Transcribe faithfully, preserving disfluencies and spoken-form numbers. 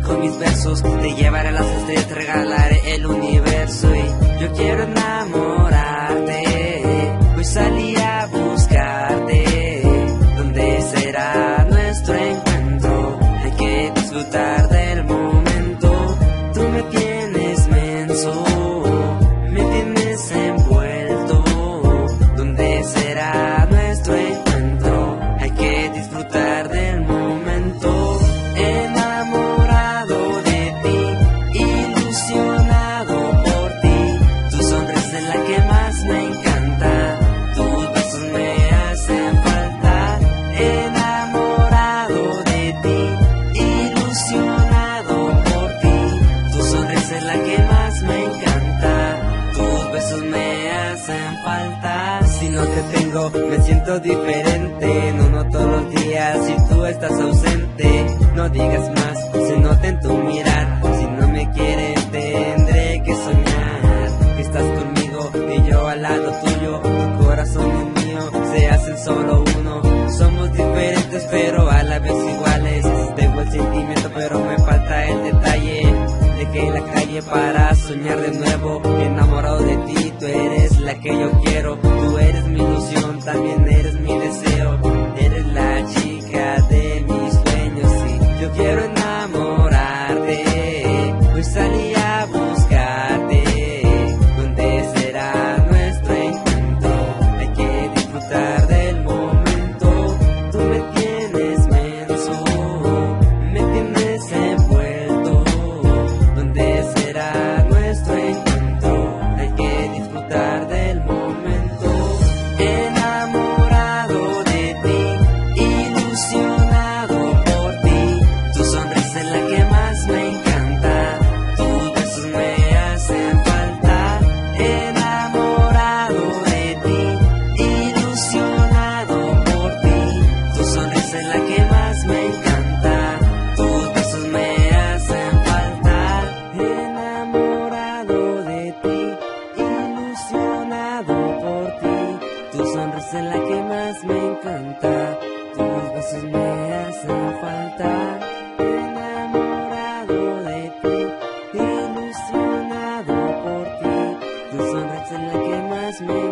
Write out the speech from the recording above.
con mis versos. Te llevaré a las estrellas, te regalaré el universo. Y yo quiero enamorarte. Hoy salí a buscarte. ¿Dónde será nuestro encuentro? Hay que disfrutar del momento. Tú me tienes menso, me tienes envuelto. ¿Dónde será nuestro encuentro? Hay que disfrutar del momento. Enamorado de ti, ilusionado por ti. Tu sonrisa es la que más me encanta. Tus besos me hacen falta. Enamorado de ti, ilusionado por ti. Tu sonrisa es la que más me encanta. Tus besos me hacen falta. Si no te tengo, me siento diferente. No noto los días si tú estás ausente. No digas más, se nota en tu mirar. Si no me quieres, tendré que soñar que estás conmigo y yo al lado tuyo. Tu corazón y el mío se hacen solo uno. Somos diferentes pero a la vez iguales. Tengo el sentimiento pero me falta el detalle. Dejé la calle para soñar de nuevo. Enamorado de ti, tú eres la que yo quiero. Tú eres mi ilusión, también eres mi deseo. Eres la chica de mis sueños y yo quiero enamorarte. Hoy salí a buscarte. ¿Dónde será nuestro encuentro? Hay que disfrutar del momento. Tú me tienes menso, me tienes envuelto. ¿Dónde será nuestro encuentro? Hay que disfrutar del momento. Enamorado de ti, ilusionado por ti. Tu sonrisa es la que más me encanta. Tus besos me hacen falta. Enamorado de ti, ilusionado por ti. Tu sonrisa es la que más me encanta. Tus besos me hacen falta. Enamorado de ti, ilusionado por ti. Tu sonrisa es la que más me encanta. Tus besos me hacen falta. Enamorado de ti, ilusionado por ti. Tu sonrisa es la que más me